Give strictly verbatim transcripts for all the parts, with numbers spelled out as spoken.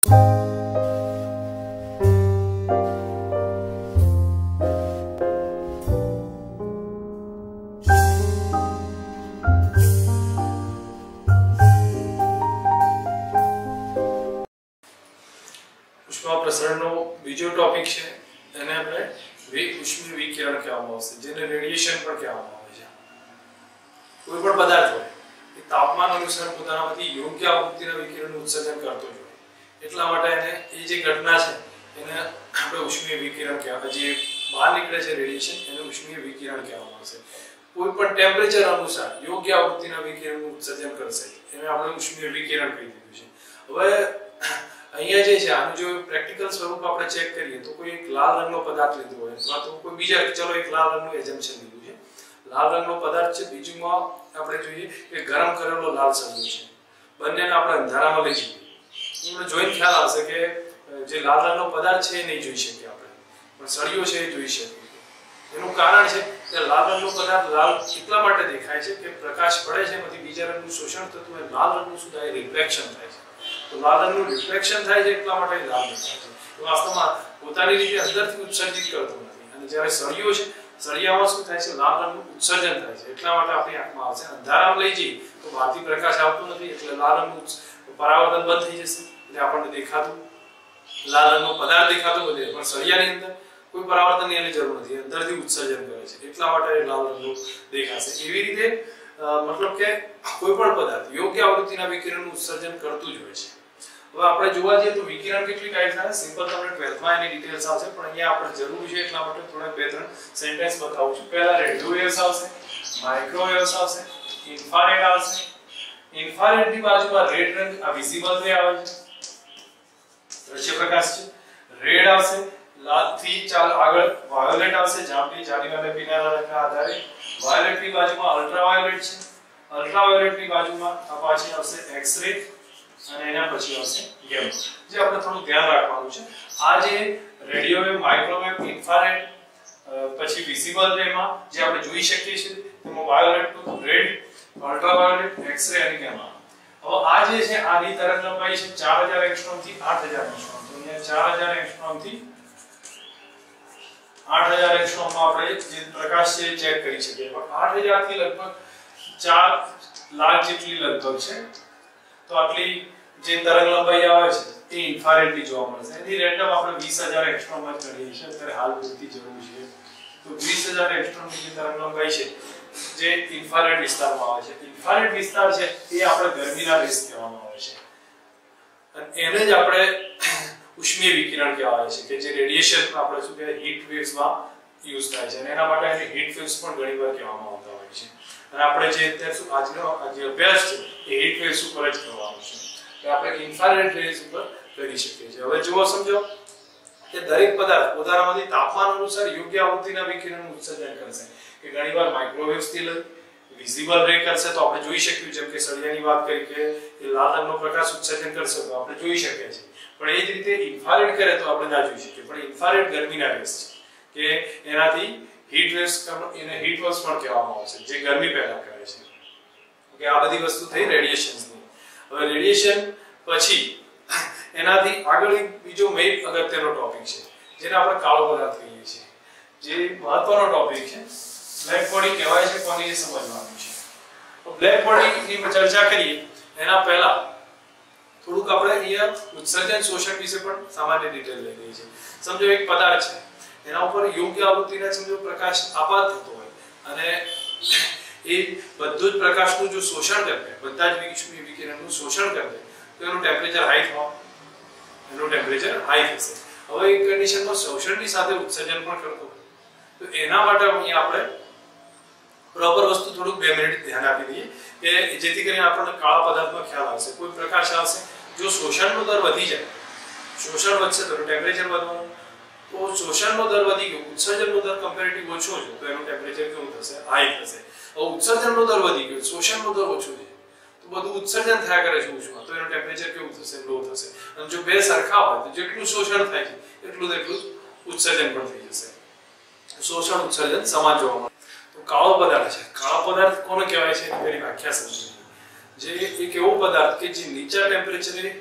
ઉષ્મા પ્રસરણનો બીજો ટોપિક છે એને આપણે ઉષ્મીય વિકિરણ કહેવામાં આવશે, જેને રેડિયેશન પણ કહેવામાં આવે છે. કોઈ પણ પદાર્થ હોય એ તાપમાન અનુસાર પોતાનામાંથી યોગ્ય આવૃત્તિના વિકિરણનું ઉત્સર્જન કરતો હોય, એટલા માટે એને એ જે ઘટના છે એને આપણે ઉષ્મીય વિકિરણ કહેવાય. જે બહાર નીકળે છે રેડિયેશન એને ઉષ્મીય વિકિરણ કહેવામાં આવશે. કોઈ પણ ટેમ્પરેચર અનુસાર યોગ્ય આવૃત્તિના વિકિરણનું ઉત્સર્જન કરશે એને આપણે ઉષ્મીય વિકિરણ કહી દીધું છે. હવે અહીંયા જે છે આનું જો પ્રેક્ટિકલ સ્વરૂપ આપણે ચેક કરીએ તો કોઈ એક લાલ રંગનો પદાર્થ લીધો હોય અથવા તો કોઈ બીજા ચલો એક લાલ રંગનું એઝમ્પશન લીધું છે. લાલ રંગનો પદાર્થ છે, બીજુમાં આપણે જોઈએ કે ગરમ કરેલો લાલ સળિયો છે. બંનેને આપણે અંધારામાં લઈ જઈએ, એમને જોઈને ખ્યાલ આવશે કે જે લાલ રંગનો પદાર્થ છે એ નહીં જોઈ શકીએ આપણે, પણ સળિયો છે એ જોઈ શકીએ. એનું કારણ છે કે લાલ રંગનો પદાર્થ લાલ એટલા માટે દેખાય છે કે પ્રકાશ પડે છે એમાંથી બીજા રંગનું શોષણ થતું હોય, લાલ રંગનું શું થાય, રિફ્લેક્શન થાય છે. તો લાલ રંગનું રિફ્લેક્શન થાય છે એટલા માટે લાલ દેખાય છે. વાસ્તવમાં પોતાની રીતે અંદરથી ઉત્સર્જિત કરતો નથી. અને જ્યારે સળિયો છે, સળિયામાં શું થાય છે, લાલ રંગનું ઉત્સર્જન થાય છે. એટલા માટે આપણી આંખમાં આવશે. અંધારામાં લઈ જઈએ તો બહારથી પ્રકાશ આવતો નથી એટલે લાલ રંગનું પરાવર્તન બંધ થઈ જશે, એટલે આપણને દેખાતું લાલ રંગનો પદાર્થ દેખાતો બધે, પણ સળિયાની અંદર કોઈ પરાવર્તનની એની જરૂર નથી, અંદરથી ઉત્સર્જન કરે છે એટલા માટે લાલ રંગનું દેખાશે. એવી રીતે મતલબ કે કોઈ પણ પદાર્થ યોગ્ય આવૃત્તિના વિકિરણનું ઉત્સર્જન કરતું જ હોય છે. હવે આપણે જોવા જઈએ તો વિકિરણ કેટલી ટાઈપના છે, સિમ્પલ તમને ટ્વેલ્થ માં એની ડિટેલ્સ આવશે, પણ અહીંયા આપણે જરૂરી છે એટલા માટે થોડા બે ત્રણ સેન્ટેન્સ બતાવું છું. પહેલા રેડિયો વેવ્સ આવશે, માઇક્રોવેવ્સ આવશે, ઇન્ફ્રારેડ આવશે. ઇન્ફ્રારેડ ની બાજુમાં રેડ રંગ આ વિઝિબલ રે આવે છે, દ્રશ્ય પ્રકાશ છે. રેડ આવશે, લાલ થી ચાલ આગળ વાયોલેટ આવશે, જાંબલી જાડી અને પીળા રંગના આધારે. વાયોલેટ ની બાજુમાં અલ્ટ્રાવાયોલેટ છે, અલ્ટ્રાવાયોલેટ ની બાજુમાં આ પાછી આવશે એક્સ રે અને એના પછી આવશે ગેમા. જે આપણે થોડું ધ્યાન રાખવાનું છે, આ જે રેડિયો વેવ, માઇક્રોવેવ, ઇન્ફ્રારેડ પછી વિઝિબલ રેમાં જે આપણે જોઈ શકીએ છીએ તેમાં violet to red, ultraviolet, X ray અને ગેમા. હવે આ જે છે આની તરંગ લંબાઈ છે ચાર હજાર એંગસ્ટ્રોમ થી આઠ હજાર એંગસ્ટ્રોમ. તો અહીંયા ચાર હજાર એંગસ્ટ્રોમ થી આઠ હજાર એંગસ્ટ્રોમ માં આપણે જે પ્રકાશ છે ચેક કરી શકીએ. પણ આઠ હજાર થી લગભગ ચાર લાખ જેટલી લગભગ છે. તો આટલી જે તરંગ લંબાઈ આવે છે એ ઇન્ફ્રારેડ ની જોવા મળશે. એની રેન્ડમ આપણે વીસ હજાર એંગસ્ટ્રોમ માં કરીએ છીએ અત્યારે હાલ પૂરતી જરૂર છે. તો વીસ હજાર એંગસ્ટ્રોમ ની તરંગ લંબાઈ છે જે ઇન્ફ્રારેડ વિસ્તારમાં આવે છે. ઇન્ફ્રારેડ વિસ્તાર છે એ આપણે ગરમીના રેસ કહેવામાં આવે છે અને એને જ આપણે ઉષ્મીય વિકિરણ કહેવાય છે, કે જે રેડિયેશન આપણે શું કહેવાય હીટ વેવ્સ માં યુઝ થાય છે અને એના માટે એને હીટ વેવ્સ પણ ઘણીવાર કહેવામાં આવતા હોય છે. અને આપણે જે અત્યારે શું આજનો જે અભ્યાસ છે એ હીટ વેવ્સ ઉપર જ કરવાનો છે, કે આપણે ઇન્ફ્રારેડ રેઝ ઉપર કરી શકીએ છીએ. હવે જુઓ સમજો કે દરેક પદાર્થ પોતાનામાંથી તાપમાન અનુસાર યોગ્ય આવૃત્તિના વિકિરણનું ઉત્સર્જન કરશે. કે ઘણીવાર માઇક્રોવેવ્સ થી લઈ વિઝિબલ રે કરશે તો આપણે જોઈ શકીએ, જેમ કે સળિયાની વાત કરી કે એ લાલ રંગનો પ્રકાશ ઉત્સર્જન કરશે તો આપણે જોઈ શકીએ છીએ. પણ એ જ રીતે ઇન્ફ્રારેડ કરે તો આપણે ના જોઈ શકીએ. પણ ઇન્ફ્રારેડ ગરમીના રેસ છે કે એનાથી હીટ વેવ્સ એને હીટ વેવ્સ પણ કહેવામાં આવે છે, જે ગરમી પેદા કરે છે. ઓકે, આ બધી વસ્તુ થઈ રેડિયેશન્સની. હવે રેડિયેશન પછી એનાથી આગળ એક બીજો મેઇન અગત્યનો ટોપિક છે જેને આપણે કાળો પદાર્થ કહીએ છીએ. જે મહત્વનો ટોપિક છે, બ્લેક બોડી કહેવાય છે. કોને એ સમજવાનું છે. તો બ્લેક બોડીની ચર્ચા કરીએ એના પહેલા થોડુંક આપણે અહીંયા ઉત્સર્જન શોષણ વિશે પણ સામાન્ય ડિટેલ લઈ લઈએ છીએ. સમજો એક પદાર્થ છે, એના ઉપર યોગ્ય આવૃત્તિના સમજો પ્રકાશ આપાત થતો હોય અને એ બધું જ પ્રકાશનું જો શોષણ કરે, બધા જ ઉષ્મીય વિકિરણનું શોષણ કરે તો એનું ટેમ્પરેચર હાઈ થવા એનું ટેમ્પરેચર હાઈ થશે. હવે એક કન્ડિશનમાં શોષણની સાથે ઉત્સર્જન પણ કરતો હોય તો એના માટે અહીંયા આપણે પ્રોપર વસ્તુ થોડુંક બે મિનિટ ધ્યાન આપી દઈએ કે જેથી કરીને આપણને કાળા પદાર્થનો ખ્યાલ આવશે. કોઈ પ્રકાશ આવશે, જો શોષણનો દર વધી જાય, શોષણ વધશે તો ટેમ્પરેચર વધવાનું. તો શોષણનો દર વધી ગયો, ઉત્સર્જનનો દર કમ્પેરેટિવ ઓછો છે તો એનું ટેમ્પરેચર કેવું થશે, હાઈ થશે. હવે ઉત્સર્જનનો દર વધી ગયો, શોષણનો દર ઓછો છે તો બધું ઉત્સર્જન થયા કરે છે ઉષ્મા, તો એનું ટેમ્પરેચર કેવું થશે, લો થશે. અને જો બે સરખા હોય તો જેટલું શોષણ થાય છે એટલું એટલું ઉત્સર્જન પણ થઈ જશે. શોષણ ઉત્સર્જન સમાન જોવા મળે. તો કાળો પદાર્થ છે, કાળો પદાર્થ કોને કહેવાય છે એની વ્યાખ્યા સમજીએ. જે એક એવો પદાર્થ કે જે નીચા ટેમ્પરેચરે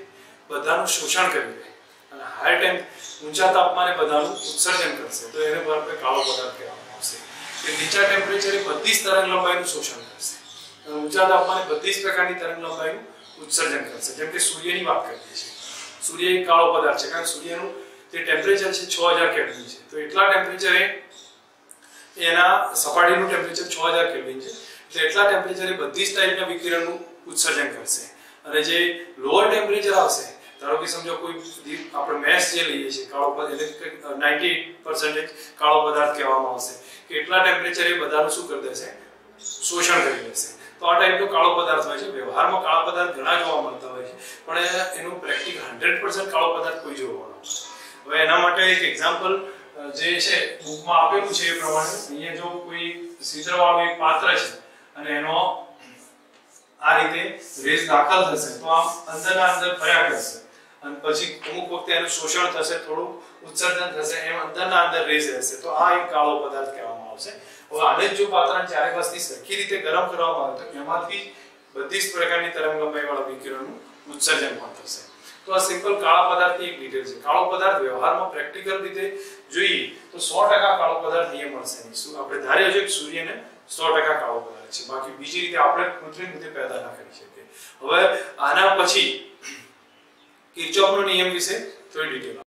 બધાનું શોષણ કરી લે અને હાઈ ટેમ્પ ઊંચા તાપમાને બધાનું ઉત્સર્જન કરશે તો એને આપણે કાળો પદાર્થ કહેવામાં આવશે. કે નીચા ટેમ્પરેચરે બધી જ તરંગ લંબાઈનું શોષણ કરશે અને ઊંચા તાપમાને બધી જ પ્રકારની તરંગ લંબાઈનું ઉત્સર્જન કરશે. જેમ કે સૂર્યની વાત કરીએ છીએ, સૂર્ય એક કાળો પદાર્થ છે કારણ કે સૂર્યનું જે ટેમ્પરેચર છે છ હજાર કેલ્વિન છે. તો એટલા ટેમ્પરેચરે એના સપાટીનું ટેમ્પરેચર છ હજાર કેલ્વિન છે એટલે એટલા ટેમ્પરેચરે બધી જ ટાઈપના વિકિરણનું ઉત્સર્જન કરશે. અને જે લોઅર ટેમ્પરેચર આવશે, ધારો કે સમજો કોઈ આપણે મેસ જે લઈએ છીએ કાળો પદાર્થ એટલે નાઇન્ટી એઇટ પર્સન્ટેજ કાળો પદાર્થ કહેવામાં આવશે કે એટલા ટેમ્પરેચરે બધાનું શું કરી દેશે, શોષણ કરી લેશે. તો આ ટાઈપનો કાળો પદાર્થ હોય છે. વ્યવહારમાં કાળા પદાર્થ ઘણા જોવા મળતા હોય છે પણ એનું પ્રેક્ટિકલ હંડ્રેડ પર્સન્ટ કાળો પદાર્થ કોઈ જોવા ન મળે. હવે એના માટે એક એક્ઝામ્પલ જે છે બુકમાં આપેલું છે એ પ્રમાણે અહીંયા જો કોઈ છિદ્રવાળું એક પાત્ર છે અને એનો આ રીતે રેસ દાખલ થશે તો આમ અંદરના અંદર ફર્યા કરશે અને પછી અમુક વખતે એનું શોષણ થશે, થોડું ઉત્સર્જન થશે, એમ અંદરના અંદર રેસ રહેશે તો આ એક કાળો પદાર્થ કહેવામાં આવશે. હવે આને જ જો પાત્રને ચારે બાજુથી સરખી રીતે ગરમ કરવામાં આવે તો એમાંથી બધી જ પ્રકારની તરંગ લંબાઈવાળા વિકિરણનું ઉત્સર્જન પણ થશે. તો આ સિમ્પલ કાળા પદાર્થની એક ડિટેલ છે. કાળો પદાર્થ વ્યવહારમાં પ્રેક્ટિકલ રીતે જોઈએ તો સો ટકા કાળો પદાર્થ નહીં મળશે નહીં. શું આપણે ધારીએ છીએ કે સૂર્યને સો ટકા કાળો પદાર્થ છે, બાકી બીજી રીતે આપણે કૃત્રિમ રીતે પેદા ના કરી શકીએ. હવે આના પછી કિર્ચોફનો નિયમ વિશે થોડી ડિટેલ